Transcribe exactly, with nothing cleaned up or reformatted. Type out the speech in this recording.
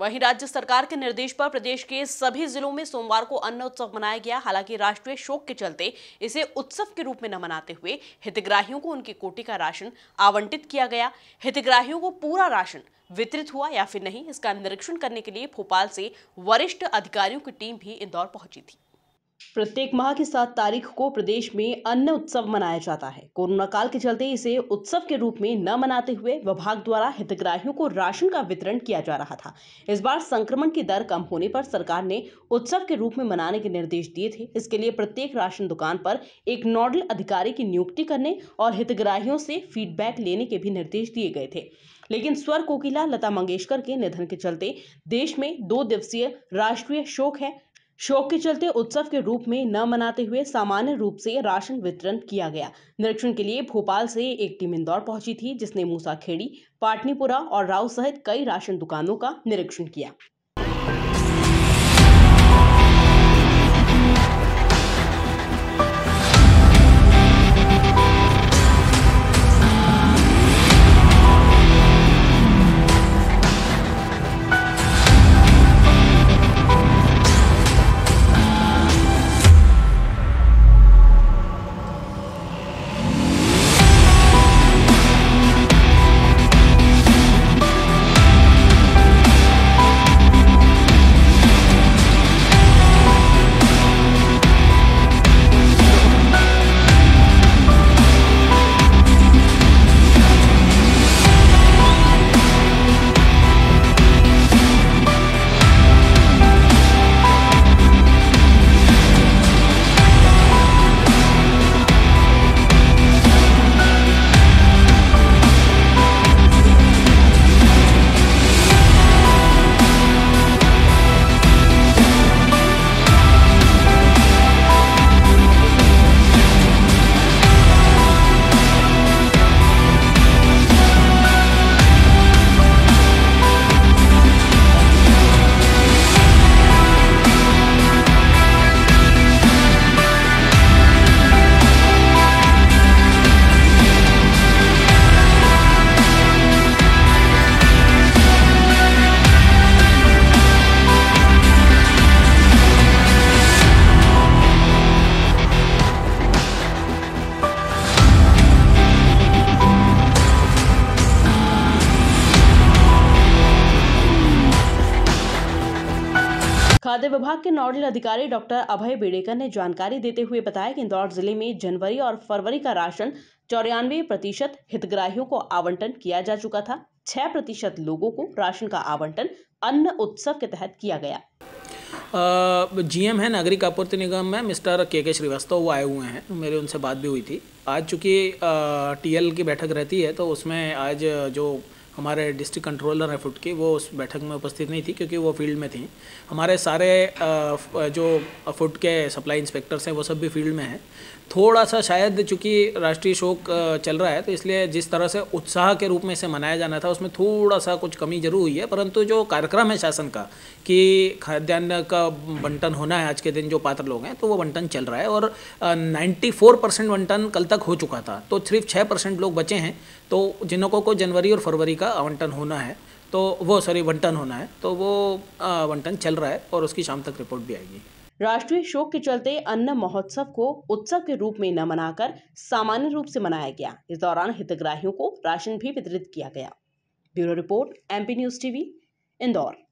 वहीं राज्य सरकार के निर्देश पर प्रदेश के सभी जिलों में सोमवार को अन्न उत्सव मनाया गया। हालांकि राष्ट्रीय शोक के चलते इसे उत्सव के रूप में न मनाते हुए हितग्राहियों को उनकी कोटि का राशन आवंटित किया गया। हितग्राहियों को पूरा राशन वितरित हुआ या फिर नहीं, इसका निरीक्षण करने के लिए भोपाल से वरिष्ठ अधिकारियों की टीम भी इंदौर पहुंची थी। प्रत्येक माह की सात तारीख को प्रदेश में अन्न उत्सव मनाया जाता है। कोरोना काल के चलते इसे उत्सव के रूप में न मनाते हुए विभाग द्वारा हितग्राहियों को राशन का वितरण किया जा रहा था। इस बार संक्रमण की दर कम होने पर सरकार ने उत्सव के रूप में मनाने के निर्देश दिए थे। इसके लिए प्रत्येक राशन दुकान पर एक नोडल अधिकारी की नियुक्ति करने और हितग्राहियों से फीडबैक लेने के भी निर्देश दिए गए थे। लेकिन स्वर कोकिला लता मंगेशकर के निधन के चलते देश में दो दिवसीय राष्ट्रीय शोक है। शोक के चलते उत्सव के रूप में न मनाते हुए सामान्य रूप से राशन वितरण किया गया। निरीक्षण के लिए भोपाल से एक टीम इंदौर पहुंची थी, जिसने मूसाखेड़ी, पाटनीपुरा और राव सहित कई राशन दुकानों का निरीक्षण किया। खाद्य विभाग के नोडल अधिकारी डॉक्टर अभय बेड़ेकर ने जानकारी देते हुए बताया कि इंदौर जिले में जनवरी और फरवरी का राशन चौरानवे प्रतिशत हितग्राहियों को आवंटन किया जा चुका था। छह प्रतिशत लोगों को राशन का आवंटन अन्न उत्सव के तहत किया गया। जीएम है नागरिक आपूर्ति निगम में मिस्टर के के श्रीवास्तव, वो आए हुए हैं, मेरे उनसे बात भी हुई थी। आज चूँकि टीएल की बैठक रहती है तो उसमें आज जो हमारे डिस्ट्रिक्ट कंट्रोलर है फूड की, वो उस बैठक में उपस्थित नहीं थी क्योंकि वो फील्ड में थी। हमारे सारे जो फूड के सप्लाई इंस्पेक्टर्स हैं वो सब भी फील्ड में हैं। थोड़ा सा शायद चूँकि राष्ट्रीय शोक चल रहा है तो इसलिए जिस तरह से उत्साह के रूप में इसे मनाया जाना था उसमें थोड़ा सा कुछ कमी जरूर हुई है, परंतु जो कार्यक्रम है शासन का कि खाद्यान्न का बंटन होना है आज के दिन जो पात्र लोग हैं, तो वो बंटन चल रहा है और चौरानवे परसेंट बंटन कल तक हो चुका था। तो सिर्फ छः परसेंट लोग बचे हैं, तो जिन लोगों को जनवरी और फरवरी का आवंटन होना है तो वो सॉरी बंटन होना है तो वो बंटन चल रहा है और उसकी शाम तक रिपोर्ट भी आएगी। राष्ट्रीय शोक के चलते अन्न महोत्सव को उत्सव के रूप में न मनाकर सामान्य रूप से मनाया गया। इस दौरान हितग्राहियों को राशन भी वितरित किया गया। Bureau report, MP news TV, Indore.